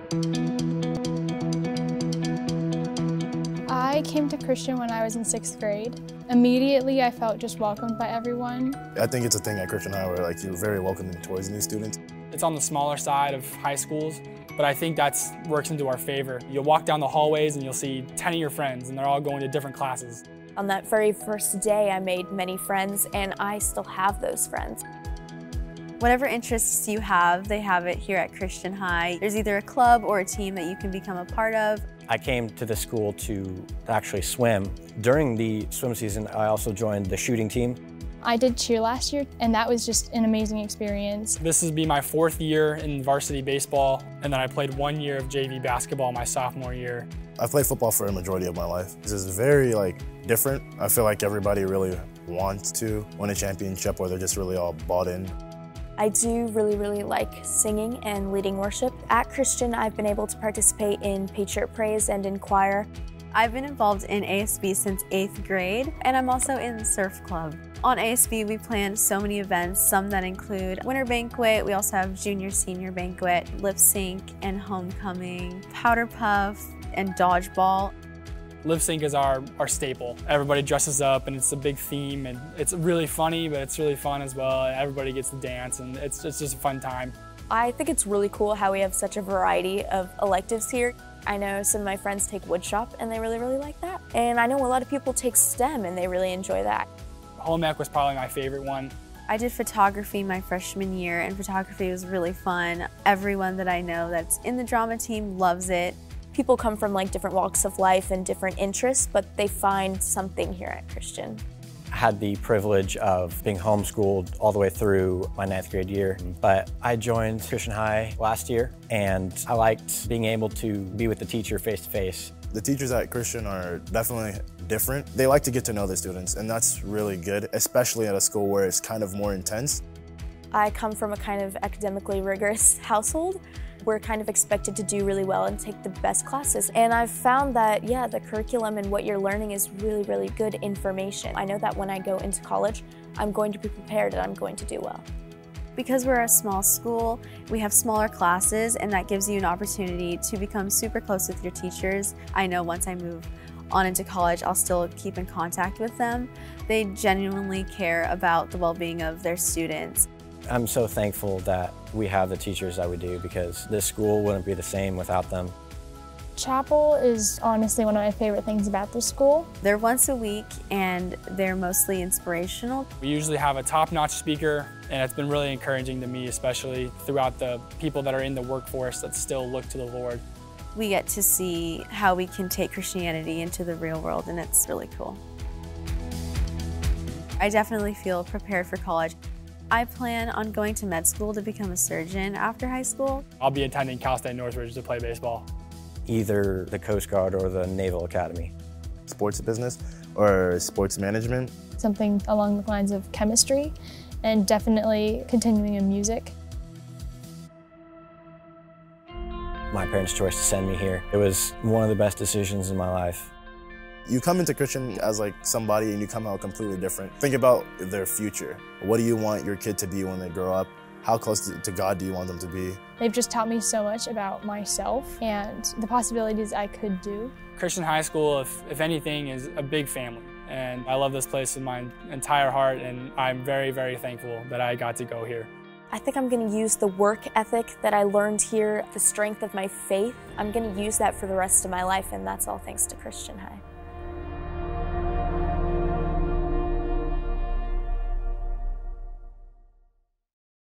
I came to Christian when I was in 6th grade. Immediately, I felt just welcomed by everyone. I think it's a thing at Christian High where you're very welcoming towards new students. It's on the smaller side of high schools, but I think that works into our favor. You'll walk down the hallways and you'll see 10 of your friends, and they're all going to different classes. On that very first day, I made many friends, and I still have those friends. Whatever interests you have, they have it here at Christian High. There's either a club or a team that you can become a part of. I came to the school to actually swim. During the swim season, I also joined the shooting team. I did cheer last year, and that was just an amazing experience. This will be my 4th year in varsity baseball, and then I played 1 year of JV basketball my sophomore year. I've played football for a majority of my life. This is very different. I feel like everybody really wants to win a championship, or they're just really all bought in. I do really like singing and leading worship. At Christian, I've been able to participate in Patriot Praise and in choir. I've been involved in ASB since 8th grade, and I'm also in the surf club. On ASB, we plan so many events, some that include winter banquet. We also have junior, senior banquet, lip sync and homecoming, powder puff, and dodgeball. Lip sync is our staple. Everybody dresses up and it's a big theme, and it's really funny, but it's really fun as well. Everybody gets to dance, and it's just a fun time. I think it's really cool how we have such a variety of electives here. I know some of my friends take woodshop and they really like that. And I know a lot of people take STEM and they really enjoy that. Home ec was probably my favorite one. I did photography my freshman year, and photography was really fun. Everyone that I know that's in the drama team loves it. People come from different walks of life and different interests, but they find something here at Christian. I had the privilege of being homeschooled all the way through my 9th grade year, but I joined Christian High last year, and I liked being able to be with the teacher face to face. The teachers at Christian are definitely different. They like to get to know the students, and that's really good, especially at a school where it's kind of more intense. I come from a kind of academically rigorous household. We're kind of expected to do really well and take the best classes. And I've found that, the curriculum and what you're learning is really good information. I know that when I go into college, I'm going to be prepared and I'm going to do well. Because we're a small school, we have smaller classes, and that gives you an opportunity to become super close with your teachers. I know once I move on into college, I'll still keep in contact with them. They genuinely care about the well-being of their students. I'm so thankful that we have the teachers that we do, because this school wouldn't be the same without them. Chapel is honestly one of my favorite things about the school. They're once a week, and they're mostly inspirational. We usually have a top-notch speaker, and it's been really encouraging to me, especially throughout the people that are in the workforce that still look to the Lord. We get to see how we can take Christianity into the real world, and it's really cool. I definitely feel prepared for college. I plan on going to med school to become a surgeon after high school. I'll be attending Cal State Northridge to play baseball. Either the Coast Guard or the Naval Academy. Sports business or sports management. Something along the lines of chemistry, and definitely continuing in music. My parents' choice to send me here, it was one of the best decisions in my life. You come into Christian as somebody, and you come out completely different. Think about their future. What do you want your kid to be when they grow up? How close to God do you want them to be? They've just taught me so much about myself and the possibilities I could do. Christian High School, if anything, is a big family. And I love this place with my entire heart, and I'm very thankful that I got to go here. I think I'm going to use the work ethic that I learned here, the strength of my faith. I'm going to use that for the rest of my life, and that's all thanks to Christian High.